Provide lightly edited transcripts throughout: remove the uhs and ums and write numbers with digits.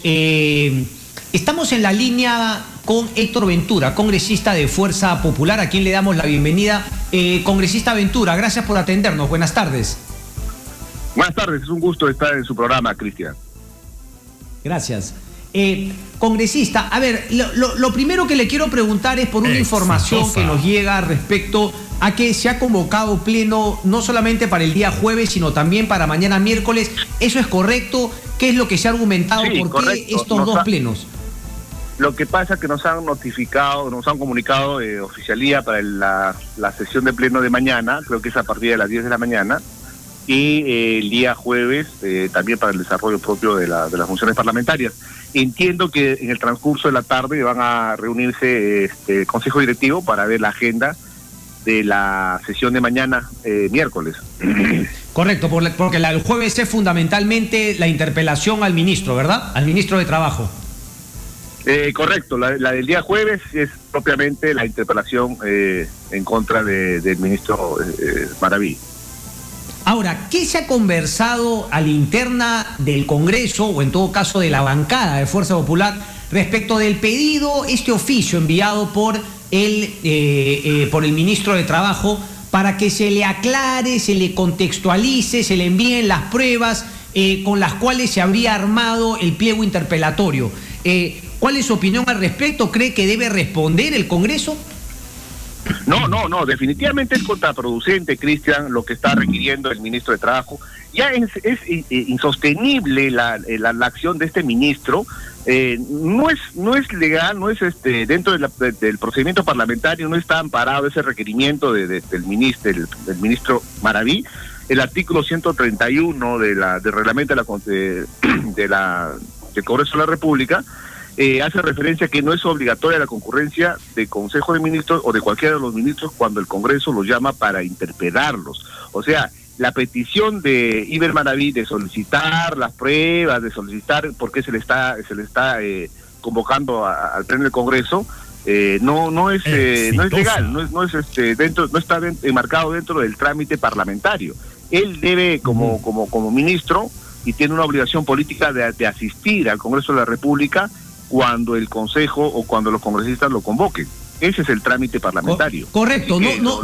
Estamos en la línea con Héctor Ventura, congresista de Fuerza Popular, a quien le damos la bienvenida. Congresista Ventura, gracias por atendernos. Buenas tardes. Buenas tardes, es un gusto estar en su programa, Cristian. Gracias. Congresista, a ver, lo primero que le quiero preguntar es por una información que nos llega respecto a que se ha convocado pleno no solamente para el día jueves, sino también para mañana miércoles. ¿Eso es correcto? ¿Qué es lo que se ha argumentado? Sí, ¿Por correcto. qué estos dos plenos? Lo que pasa es que nos han notificado, nos han comunicado oficialía para la sesión de pleno de mañana, creo que es a partir de las 10 de la mañana, y el día jueves también para el desarrollo propio de las funciones parlamentarias. Entiendo que en el transcurso de la tarde van a reunirse el Consejo Directivo para ver la agenda de la sesión de mañana, miércoles. Correcto, porque el jueves es fundamentalmente la interpelación al ministro, ¿verdad? Al ministro de Trabajo. Correcto, la del día jueves es propiamente la interpelación en contra del ministro Maraví. Ahora, ¿qué se ha conversado a la interna del Congreso, o en todo caso de la bancada de Fuerza Popular, respecto del pedido, este oficio enviado por el ministro de Trabajo, para que se le aclare, se le contextualice, se le envíen las pruebas con las cuales se habría armado el pliego interpelatorio? ¿Cuál es su opinión al respecto? ¿Cree que debe responder el Congreso? No, definitivamente es contraproducente, Cristian, lo que está requiriendo el ministro de Trabajo. Ya es insostenible la acción de este ministro. No es legal, no es dentro del procedimiento parlamentario, no está amparado ese requerimiento del ministro Maraví. El artículo 131 del reglamento del Congreso de la República hace referencia que no es obligatoria la concurrencia del Consejo de Ministros o de cualquiera de los ministros cuando el Congreso los llama para interpelarlos. O sea, la petición de Iber Maraví de solicitar las pruebas, de solicitar por qué se le está convocando al pleno del Congreso, no es legal, no está enmarcado dentro del trámite parlamentario. Él debe como ministro, y tiene una obligación política de asistir al Congreso de la República cuando el Consejo o cuando los congresistas lo convoquen. Ese es el trámite parlamentario. Correcto,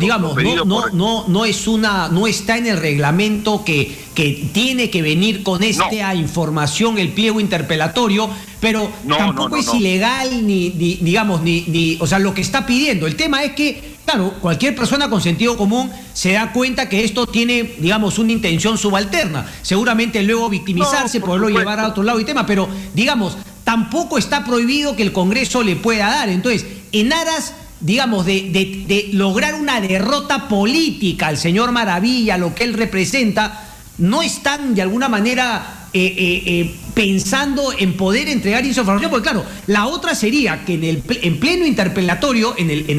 no está en el reglamento que tiene que venir con esta información, el pliego interpelatorio, pero tampoco es ilegal o sea, lo que está pidiendo. El tema es que, claro, cualquier persona con sentido común se da cuenta que esto tiene, digamos, una intención subalterna. Seguramente luego victimizarse, poderlo llevar a otro lado y tema, pero, digamos, tampoco está prohibido que el Congreso le pueda dar. Entonces, en aras, digamos, de lograr una derrota política al señor Maravilla, lo que él representa, no están de alguna manera pensando en poder entregar esa información, porque claro, la otra sería que en pleno interpelatorio,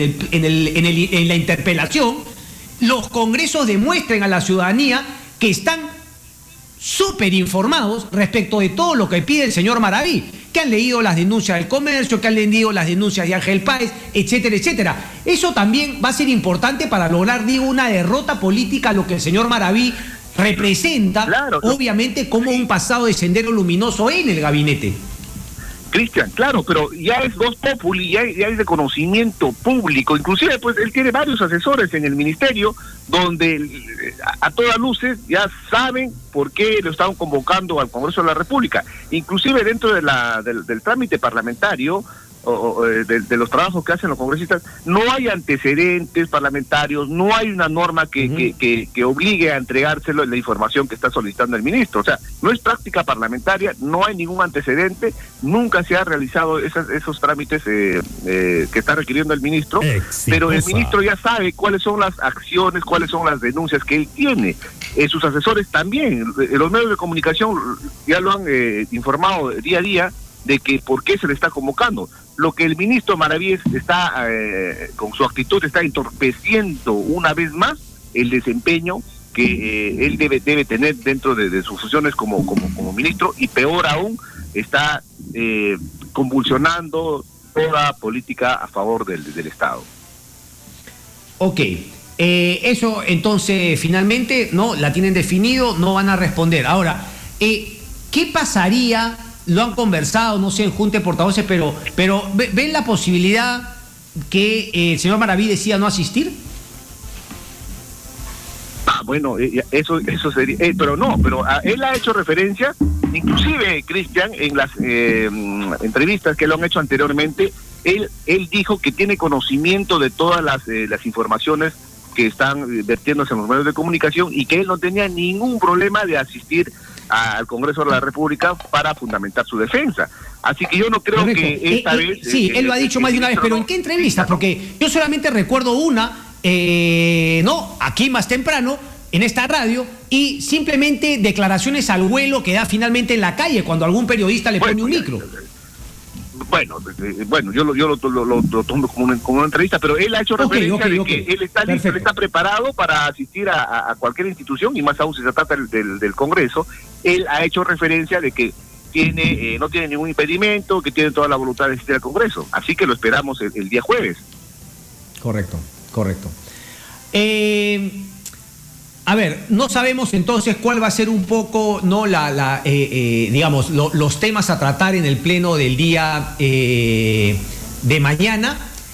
en la interpelación, los congresos demuestren a la ciudadanía que están súper informados respecto de todo lo que pide el señor Maraví, que han leído las denuncias del comercio, que han leído las denuncias de Ángel Páez, etcétera, etcétera. Eso también va a ser importante para lograr, una derrota política a lo que el señor Maraví representa, claro, obviamente, como un pasado de sendero luminoso en el gabinete. Cristian, claro, pero ya es voz populi, ya hay reconocimiento público, inclusive pues él tiene varios asesores en el ministerio donde a todas luces ya saben por qué lo estaban convocando al Congreso de la República, inclusive dentro del trámite parlamentario de los trabajos que hacen los congresistas, no hay antecedentes parlamentarios, no hay una norma que obligue a entregárselo la información que está solicitando el ministro. O sea, no es práctica parlamentaria, no hay ningún antecedente, nunca se ha realizado esos trámites que está requiriendo el ministro, pero el ministro ya sabe cuáles son las acciones, cuáles son las denuncias que él tiene. Sus asesores también, los medios de comunicación ya lo han informado día a día de que por qué se le está convocando. Lo que el ministro Maraví está, con su actitud, está entorpeciendo una vez más el desempeño que él debe tener dentro de sus funciones como ministro, y peor aún, está convulsionando toda política a favor del Estado. Ok. Eso entonces finalmente no la tienen definido, no van a responder. Ahora, ¿qué pasaría lo han conversado, no sé, en junta de portavoces, pero ¿ven la posibilidad que el señor Maraví decida no asistir? Bueno, eso sería, pero él ha hecho referencia, inclusive, Cristian, en las entrevistas que lo han hecho anteriormente, él dijo que tiene conocimiento de todas las informaciones que están vertiéndose en los medios de comunicación y que él no tenía ningún problema de asistir al Congreso de la República para fundamentar su defensa. Así que yo no creo que esta vez... Sí, él lo ha dicho más de una vez, pero ¿en qué entrevista? Porque yo solamente recuerdo una, aquí más temprano, en esta radio, y simplemente declaraciones al vuelo que da finalmente en la calle cuando algún periodista le pone un micro. Bueno, yo lo tomo como una entrevista, pero él ha hecho referencia de que él está listo, él está preparado para asistir a cualquier institución, y más aún si se trata del Congreso. Él ha hecho referencia de que no tiene ningún impedimento, que tiene toda la voluntad de asistir al Congreso, así que lo esperamos el día jueves. Correcto. A ver, no sabemos entonces cuál va a ser un poco, ¿no?, digamos, los temas a tratar en el pleno del día de mañana.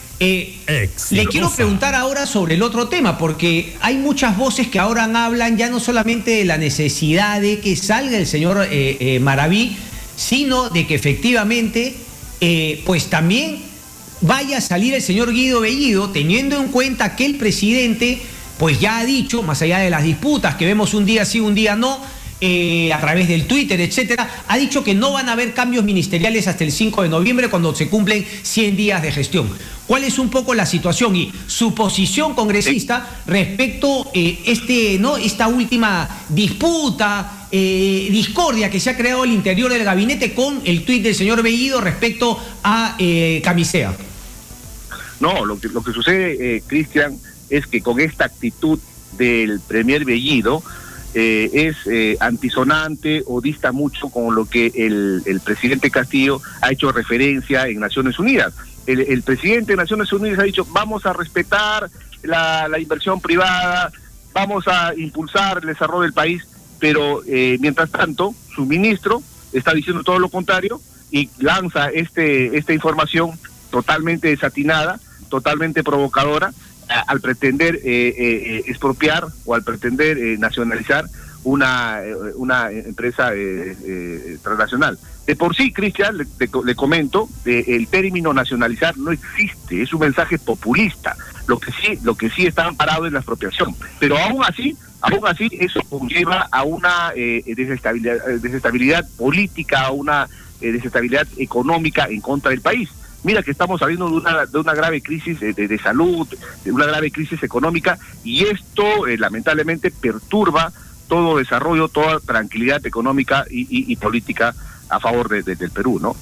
Le quiero preguntar ahora sobre el otro tema, porque hay muchas voces que ahora hablan ya no solamente de la necesidad de que salga el señor Maraví, sino de que efectivamente, pues también vaya a salir el señor Guido Bellido, teniendo en cuenta que el presidente pues ya ha dicho, más allá de las disputas que vemos un día sí, un día no, a través del Twitter, etcétera, ha dicho que no van a haber cambios ministeriales hasta el 5 de noviembre, cuando se cumplen 100 días de gestión. ¿Cuál es un poco la situación y su posición congresista respecto esta última disputa, discordia que se ha creado al interior del gabinete con el tuit del señor Bellido respecto a Camisea? No, lo que sucede, Cristian, es que con esta actitud del premier Bellido es antisonante o dista mucho con lo que el presidente Castillo ha hecho referencia en Naciones Unidas. El presidente de Naciones Unidas ha dicho: vamos a respetar la inversión privada, vamos a impulsar el desarrollo del país, pero mientras tanto su ministro está diciendo todo lo contrario y lanza esta información totalmente desatinada, totalmente provocadora, al pretender expropiar o al pretender nacionalizar una empresa transnacional. De por sí, Cristian, le comento, el término nacionalizar no existe, es un mensaje populista. Lo que sí está amparado es la expropiación. Pero aún así eso conlleva a una desestabilidad política, a una desestabilidad económica en contra del país. Mira que estamos saliendo de una grave crisis de salud, de una grave crisis económica, y esto lamentablemente perturba todo desarrollo, toda tranquilidad económica y política a favor del Perú, ¿no?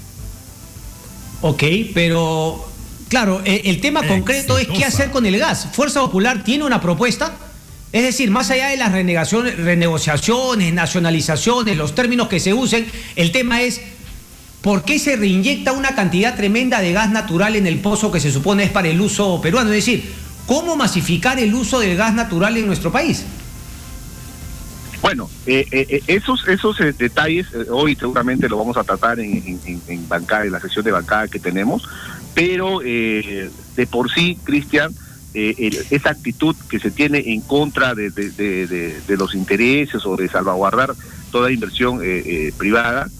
Ok, pero claro, el tema concreto es qué hacer con el gas. ¿Fuerza Popular tiene una propuesta? Es decir, más allá de las renegociaciones, nacionalizaciones, los términos que se usen, el tema es: ¿por qué se reinyecta una cantidad tremenda de gas natural en el pozo que se supone es para el uso peruano? Es decir, ¿cómo masificar el uso del gas natural en nuestro país? Bueno, esos detalles hoy seguramente lo vamos a tratar en bancada, en la sesión de bancada que tenemos, pero de por sí, Cristian, esa actitud que se tiene en contra de los intereses o de salvaguardar toda inversión privada,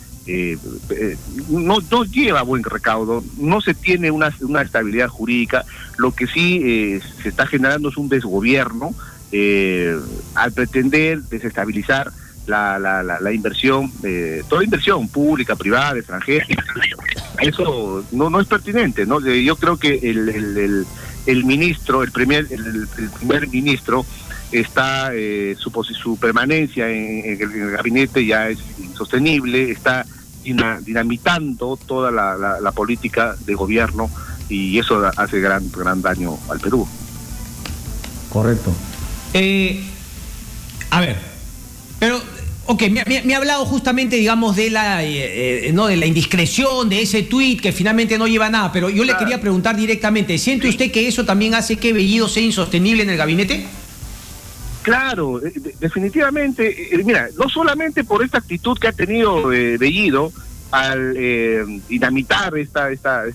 no lleva buen recaudo, no se tiene una estabilidad jurídica. Lo que sí se está generando es un desgobierno al pretender desestabilizar la inversión, toda inversión pública, privada, extranjera. Eso no es pertinente, ¿no? Yo creo que el ministro, el primer ministro, está su permanencia en el gabinete ya es insostenible, está dinamitando toda la política de gobierno, y eso hace gran daño al Perú. Correcto. A ver, pero ok, me ha hablado justamente, digamos, de la indiscreción de ese tuit que finalmente no lleva a nada, pero yo le quería preguntar directamente: ¿siente usted que eso también hace que Bellido sea insostenible en el gabinete? Claro, definitivamente. Mira, no solamente por esta actitud que ha tenido Bellido, al dinamitar esta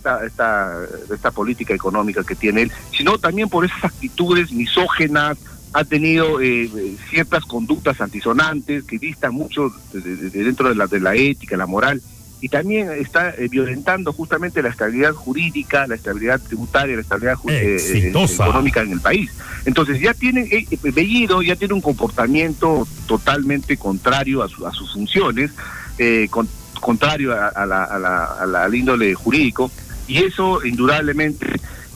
política económica que tiene él, sino también por esas actitudes misógenas. Ha tenido ciertas conductas antisonantes que distan mucho dentro de la ética, la moral, y también está violentando justamente la estabilidad jurídica, la estabilidad tributaria, la estabilidad económica en el país. Entonces ya tiene, Bellido ya tiene un comportamiento totalmente contrario a sus funciones, contrario al índole jurídico, y eso indudablemente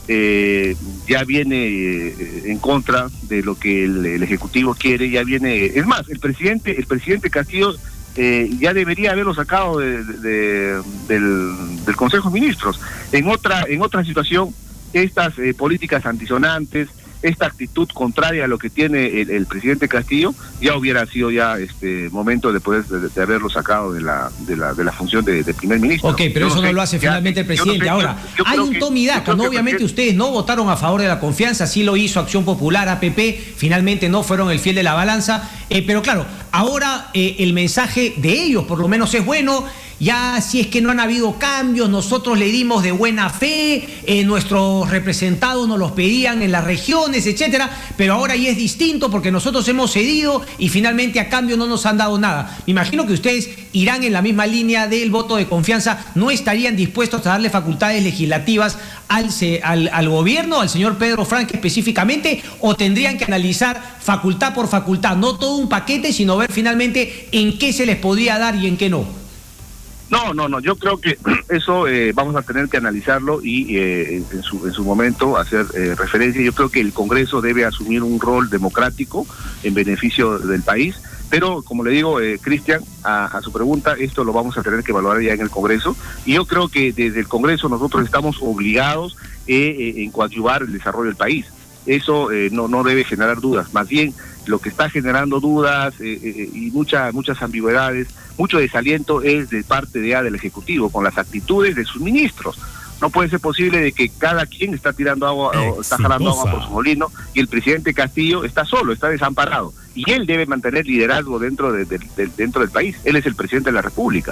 ya viene en contra de lo que el Ejecutivo quiere. Ya viene, es más, el presidente Castillo ya debería haberlo sacado del Consejo de Ministros. En otra situación, estas políticas antisonantes, esta actitud contraria a lo que tiene el presidente Castillo, ya hubiera sido momento después de haberlo sacado de la función de primer ministro. Ok, pero eso no lo hace finalmente el presidente. Ahora, hay un toma y daca, ¿no? Obviamente ustedes no votaron a favor de la confianza, sí lo hizo Acción Popular, APP, finalmente no fueron el fiel de la balanza, pero claro, ahora el mensaje de ellos por lo menos es bueno. Ya si es que no han habido cambios, nosotros le dimos de buena fe, nuestros representados nos los pedían en las regiones, etcétera, pero ahora ya es distinto porque nosotros hemos cedido y finalmente a cambio no nos han dado nada. Me imagino que ustedes irán en la misma línea del voto de confianza, no estarían dispuestos a darle facultades legislativas al gobierno, al señor Pedro Franque específicamente, o tendrían que analizar facultad por facultad, no todo un paquete, sino ver finalmente en qué se les podría dar y en qué no. No, yo creo que eso vamos a tener que analizarlo y en su momento hacer referencia. Yo creo que el Congreso debe asumir un rol democrático en beneficio del país, pero como le digo, Cristian, a su pregunta, esto lo vamos a tener que evaluar ya en el Congreso, y yo creo que desde el Congreso nosotros estamos obligados en coadyuvar el desarrollo del país. Eso no debe generar dudas, más bien lo que está generando dudas y muchas ambigüedades, mucho desaliento es de parte del Ejecutivo con las actitudes de sus ministros. No puede ser posible de que cada quien está tirando agua, o está jalando agua por su molino, y el presidente Castillo está solo, está desamparado, y él debe mantener liderazgo dentro del país. Él es el presidente de la República.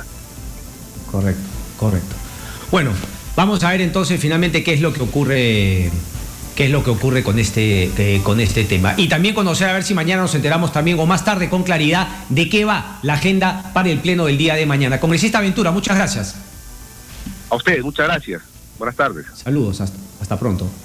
Correcto. Bueno, vamos a ver entonces finalmente qué es lo que ocurre con este tema. Y también conocer, a ver si mañana nos enteramos también, o más tarde con claridad, de qué va la agenda para el pleno del día de mañana. Congresista Ventura, muchas gracias. A ustedes, muchas gracias. Buenas tardes. Saludos, hasta pronto.